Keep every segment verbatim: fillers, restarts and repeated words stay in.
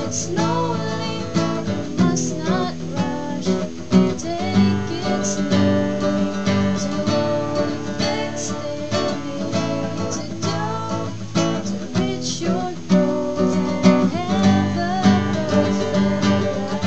Slowly, you must not rush. Take it slowly. Do all the things they need to do to reach your goals and have a perfect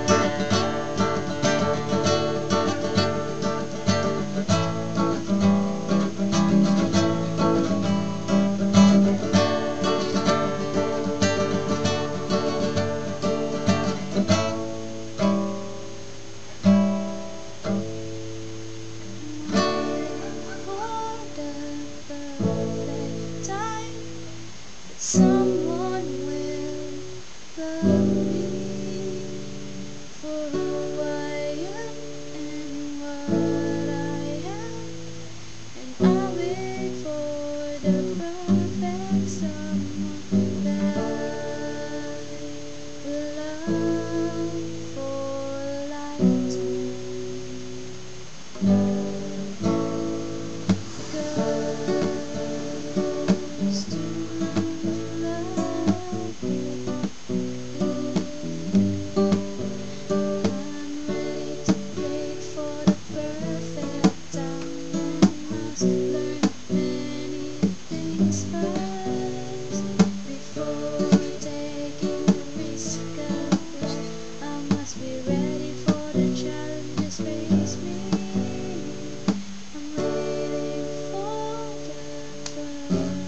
someone will love me for who I am and what I am, and I'll wait for the perfect someone that will love for lifetime. Goes to I'm waiting for the